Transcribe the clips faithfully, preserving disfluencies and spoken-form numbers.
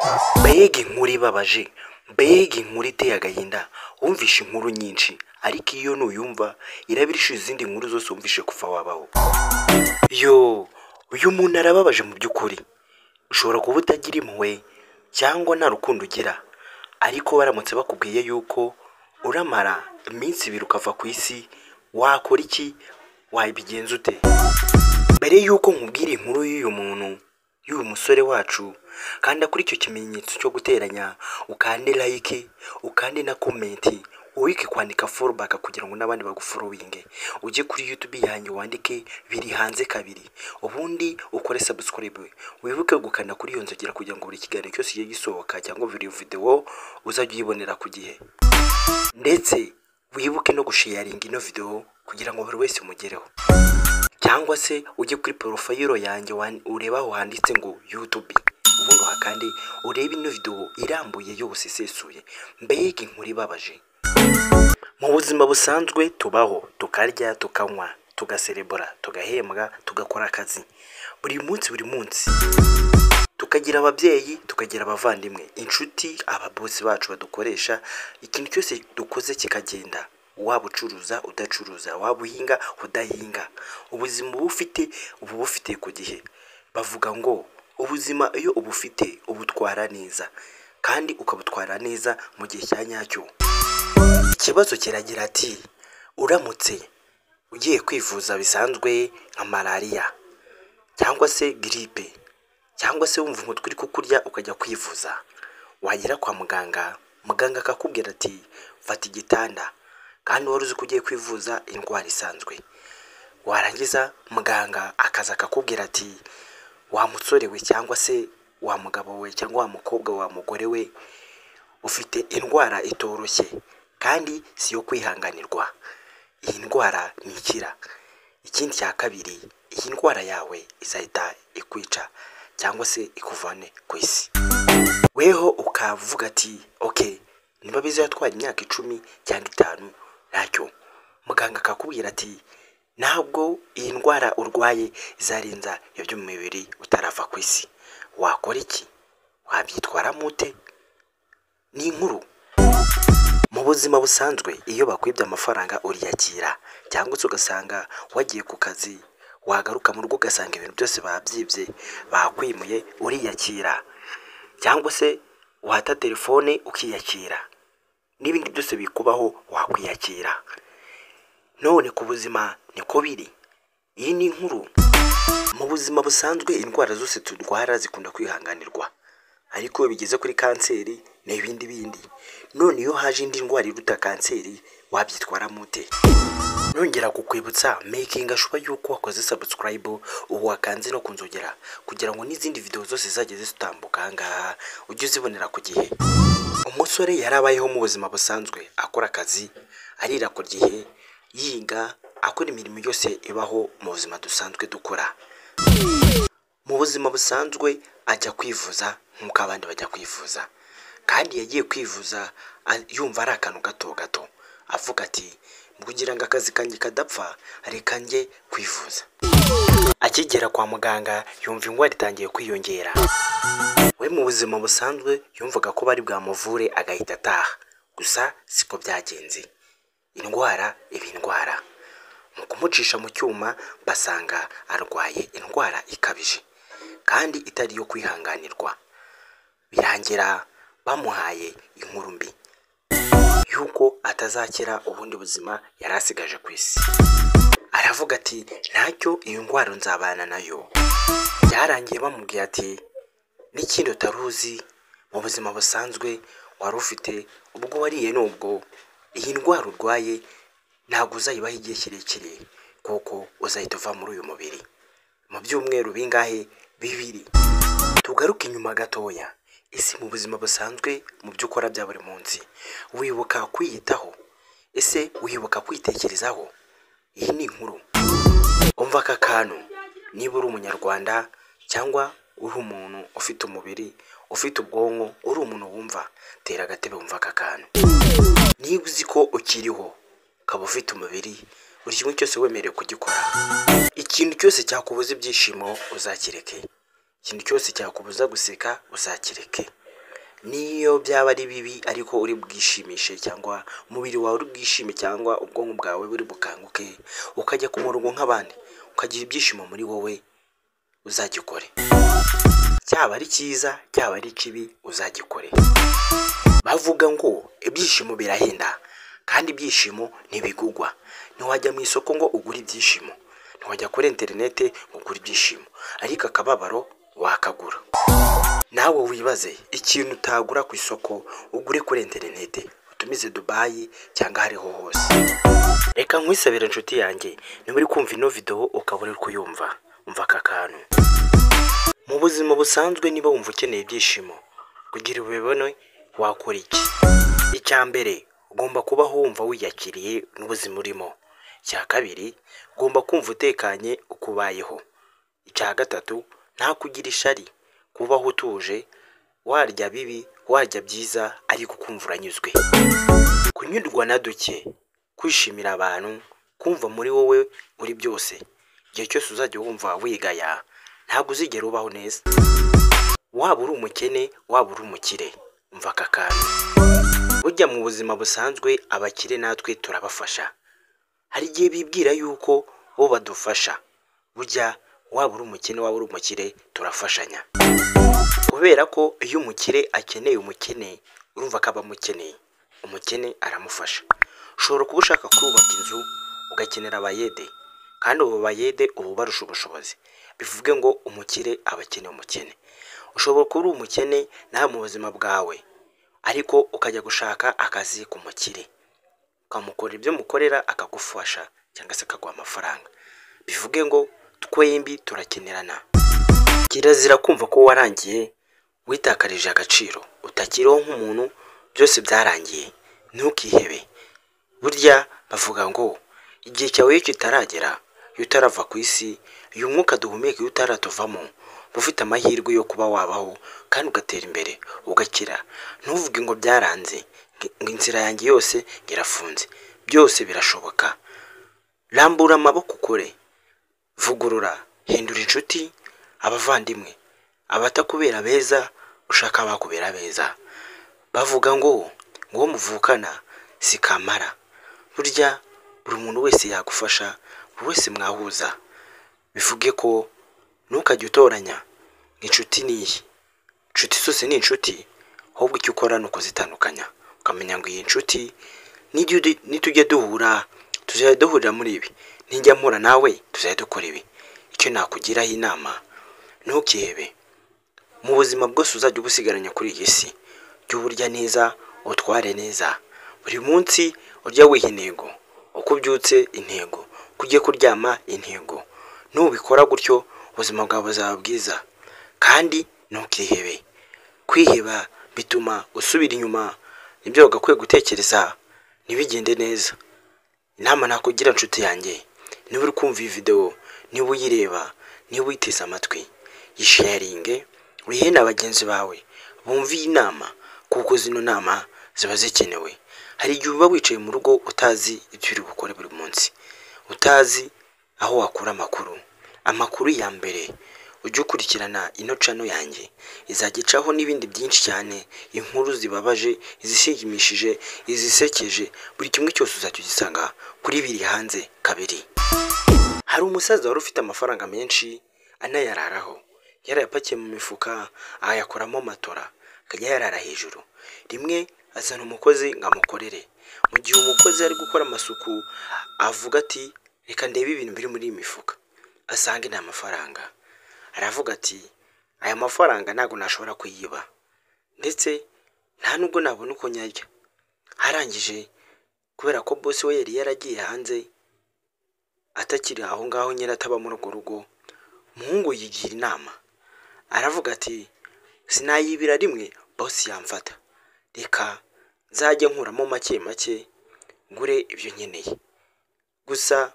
Mbega inkuru ibabaje, mbega inkuru iteye agahinda. Wumvishe inkuru nyinshi ariko iyo nuyumva irabirisha izindi nkuru zose wumvishe kuva wabaho. Yo, uyu muntu arababaje mu by'ukuri. Ushobora kuba utagira impuhwe cyangwa nta rukundo ugira, ariko baramutse bakubwiye yuko uramara iminsi ibiri ukava ku isi, wakora iki? Wabigenza ute? Mbere yuko nkubwira inkuru y'uyu muntu, y'uyu musore wacu, kandi kuri icyo kimenyetso cyo guteranya ukande like, ukande na comment, uwike kwandika follow back kugira ngo n'abandi bagufollowinge. Ujye kuri YouTube yanjye wandike biri hanze kabiri, ubundi ukore subscribe, wibuke gukanda kuri iyo nzogera kugira ngo buri kiganiro cyose kigiye gisohoka cyangwa buri video uzajye uyibonera ku gihe. Ndetse wibuke no gusharinga ino video kugira ngo buri wese umugereho. Cyangwa se ujye kuri profile yanjye ureba aho handitse ngo YouTube, ubundi hakandi urebe ino video irambuye yose isesuye. Mbega inkuru ibabaje. Mu buzima busanzwe tubaho, tukarya, tukanywa, tugaserebora, tugahembwa, tugakora akazi buri munsi buri munsi, tukagira ababyeyi, tukagira abavandimwe, inshuti, ababosi bacu badukoresha. Ikintu cyose dukoze kikagenda, waba ucuruza udacuruza, waba uhinga udahinga, ubuzima bufite ubu bufite ku gihe. Bavuga ngo ubuzima iyo ubufite ubutwara neza, kandi ukabutwara neza mu gihe cya nyacyo. Ikibazo kiragira ati, uramutse ugiye kwivuza bisanzwe nka malaria cyangwa se gripe, cyangwa se wumva umutwe uri kukurya ukajya kwivuza, wagera kwa muganga, muganga akakubwira ati fata igitanda, kandi wari uzi ko ugiye kwivuza indwara isanzwe. Warangiza muganga akaza akakubwira ati wa musore we, cyangwa se wa mugabo we, cyangwa wa mukobwa wa mugore we, ufite indwara itoroshye kandi si yo kwihanganirwa. Iyi ndwara ni ikira. Ikindi cya kabiri, iyi ndwara yawe izahita ikwica cyangwa se ikuvane ku isi. Weho ukavuga ati okay, niba bizatwara imyaka icumi cyangwa itanu ntacyo. Muganga akakubwira ati ntabwo iyi ndwara urwaye izarenza ibyo mu mibiri utarava ku isi. Wakora iki? Wabyitwaramo ute? Ni inkuru. Mu buzima busanzwe iyo bakwibye amafaranga uriyakira, cyangwa se ugasanga wagiye ku kazi, wagaruka mu rugo ugasanga ibintu byose babyibye bakwimuye, uriyakira. Cyangwa se wata telefone ukiyakira, n'ibindi byose bikubaho wakwiyakira. None ku buzima niko biri. Iyi ni inkuru. Mu buzima busanzwe indwara zose turwara zikunda kwihanganirwa, ariko iyo bigeze kuri kanseri n'ibindi bindi. None iyo haje indi ndwara iruta kanseri, wabyitwaramo ute? Nongera kukwibutsa, making sure yuko wakoze subscribe, ubu wakanze no kunzogera kugira ngo n'izindi video zose zageze zitambuka ahangaha ujye uzibonera ku gihe. Umusore yarabayeho mu buzima busanzwe, akora akazi, arira ku gihe, yiga, akora imirimo yose ibaho mu buzima dusanzwe dukora. Mu buzima busanzwe ajya kwivuza nk'uko abandi bajya kwivuza, kandi yagiye kwivuza yumva ari akantu gato gato, avuga ati kugira ngo akazi kanjye kadapfa reka njye kwivuza. Akigera kwa muganga yumva indwara itangiye kwiyongera. We mu buzima busanzwe yumvaga ko bari bwamuvure agahita ataha, gusa siko byagenze. Indwara iba indwara. Mu kumucisha mu cyuma basanga arwaye indwara ikabije kandi itari yo kwihanganirwa. Birangira bamuhaye inkuru mbi yuko atazakira ubundi buzima yari asigaje ku isi. Aravuga ati ntacyo, iyo ndwara nzabana nayo. Byarangiye bamubwiye ati n'ikindi utaruzi mu buzima busanzwe wari ufite, ubwo wariye n'ubwo iyi ndwara urwaye ntabwo uzayibaho igihe kirekire, kuko uzahita uva muri uyu mubiri mu byumweru bingahe? Bibiri. Tugaruke inyuma gatoya. Ese mu buzima busanzwe mu byo ukora bya buri munsi wibuka kwiyitaho? Ese wibuka kwitekerezaho? Iyi ni inkuru. Umva aka kantu. Niba uri umunyarwanda cyangwa uri umuntu ufite umubiri, ufite ubwonko, uri umuntu wumva, tera agatebe wumva aka kantu. Niba uzi ko ukiriho, ukaba ufite umubiri, buri kimwe cyose wemerewe kugikora. Ikintu cyose cyakubuza ibyishimo uzakireke. Ikintu cyose cyakubuza guseka uzakireke. niyo byaba ari bibi ariko uri bwishimishe cyangwa umubiri wawe uri bwishime cyangwa ubwonko bwawe buri bukanguke ukajya ku murongo nk'abandi ukagira ibyishimo muri wowe, uzagikore. Cyaba ari cyiza cyaba ari kibi uzagikore. Bavuga ngo ibyishimo birahenda kandi ibyishimo ntibigugwa. Ntiwajya mu isoko ngo ugure ibyishimo, ntiwajya kuri interinete ngo ugure ibyishimo, ariko akababaro wakagura. Nawe wibaze ikintu utagura ku isoko ugure kuri interinete, utumize Dubai cyangwa hariho hose. Reka nkwisabira inshuti yanjye, niba uri kumva ino video ukabura kuyumva, umva aka kantu. Mu buzima busanzwe niba wumva ukeneye ibyishimo kugira ubibone, wakora iki? Icya mbere, ugomba kubaho wumva wiyakiriye n'ubuzima urimo. Icya kabiri, ugomba kumva utekanye ukubayeho. Icya gatatu, nta kugira ishari, kubaho utuje, warya bibi warya byiza ariko ukumva uranyuzwe. Kunyurwa na duke, kwishimira abantu, kumva muri wowe uri byose. Igihe cyose uzajya wumva wigaya ntabwo uzigera ubaho neza. Waba uri umukene waba uri umukire, umva aka kantu. Burya mu buzima busanzwe abakire natwe turabafasha. Hari igihe bibwira yuko bo badufasha. Burya waba uri umukene waba uri umukire turafashanya. Kubera ko iyo umukire akeneye umukene, urumva ko abamukeneye, umukene aramufasha. Ushobora kuba ushaka kubaka inzu ugakenera abayede, kandi ubu bayede ubu barusha ubushobozi. Bivuge ngo umukire abakeneye umukene. Ushobora kuba uri umukene nawe mu buzima bwawe, ariko ukajya gushaka akazi ku mukire, ukamukorera ibyo mukorera akagufasha cyangwa se akaguha amafaranga. Bivuge ngo twembi turakenerana. Kirazira kumva ko warangiye witakarije agaciro, utakiriho nk'umuntu, byose byarangiye. Ntukihebe. Burya bavuga ngo igihe cyawe kitaragera, iyo utarava ku isi, uyu mwuka duhumeka iyo utaratuvamo, ufite amahirwe yo kuba wabaho kandi ugatera imbere ugakira. Ntuvuge ngo byaranze, ngo inzira yanjye yose irafunze. Byose birashoboka. Rambura amaboko ukore, vugurura, hindura inshuti, abavandimwe, abatakubera beza ushaka abakubera beza. Bavuga ngo ngo muvukana si kamara. Burya buri muntu wese yagufasha, buri wese mwahuza. Bivuge ko ntukajya utoranya inshuti niyi. Inshuti zose ni inshuti, ahubwo icyo ukora nuko zitandukanya, ukamenya ngo iyi inshuti nitujya duhura tuzajya duhurira muri ibi, nijya mpura nawe tuzajya dukora ibi. Icyo nakugiraho inama, ntukihebe. Mu buzima bwose uzajya ubusigaranya kuri iyi si, jya uburya neza utware neza. Buri munsi urya wiha intego, uko ubyutse intego, kujya kuryama intego. Nubikora gutyo ubuzima bwawe buzaba bwiza. Kandi ntukihebe. Kwiheba bituma usubira inyuma, nibyo wagakwiye gutekereza ntibigende neza. Inama nakugira inshuti yanjye, niba uri kumva iyi video, niba uyireba, niba uyiteze amatwi, yisharinge, wihe na bagenzi bawe bumve iyi nama, kuko zino nama ziba zikenewe. Hari igihe uba wicaye mu rugo utazi ibyo uri bukore buri munsi, utazi aho wakura amakuru. Amakuru ya mbere, ujye ukurikirana ino channel yanjye, izagicaho n'ibindi byinshi cyane, inkuru zibabaje, izishimishije, izisekeje, buri kimwe cyose uzajya ugisanga kuri biri hanze kabiri. Hari umusaza wari ufite amafaranga menshi anayararaho, yarayapakiye mu mifuka ayakoramo matora, akajya yarara hejuru. Rimwe azana umukozi ngo amukorere. Mu gihe umukozi ari gukora amasuku, avuga ati reka ndebe ibintu biri muri iyi mifuka, asanga nta mafaranga. Aravuga ati aya mafaranga ntago nashobora kuyiba, ndetse nta nubwo nabona uko nyarya. Harangije kubera ko boss we yari yaragiye hanze atakiri aho ngaho, nyira ataba muri urwo rugo, umuhungu yigira inama. Aravuga ati sinayibira rimwe boss yamfata, reka nzajye nkuramo make make ngure ibyo nkeneye. Gusa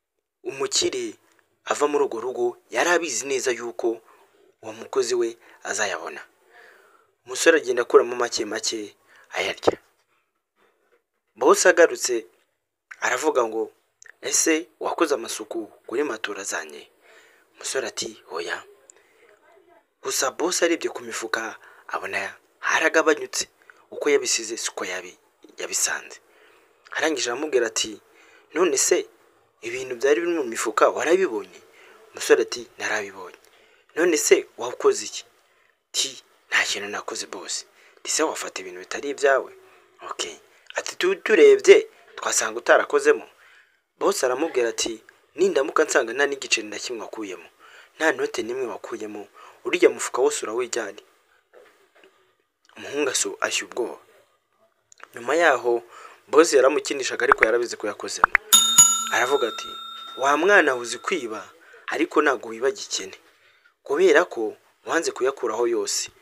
umukire ava muri urwo rugo yari abizi neza yuko uwo mukozi we azayabona. Umusore agenda akuramo make make ayarya. Boss agarutse aravuga ngo ese wakoze amasuku kuri matora zanye? Umusore ati oya. Gusa boss arebye ku mifuka abona haragabanyutse, uko yabisize siko yabi yabisanze. Arangije aramubwira ati none se ibintu byari biri mu mifuka warabibonye? Umusore ati narabibonye. None se wakoze iki? Ti nta kintu nakoze boss. Dise wafata ibintu bitari ibyawe? Okay. Ati turebye twasanga utarakozemo. Boss aramubwira ati nindamuka nsanga nta n'igiceri na kimwe wakuyemo, nta note nimwe wakuyemo, urya mufuka wose urawijyane. Umuhungu aso ashya ubwoba. Nyuma yaho boss yaramukinishaga ariko yarabize ko yakozemo. Aravuga ati wa mwana uzi kwiba ariko ntago wiba gikene, kubera ko wanze kuyakuraho yose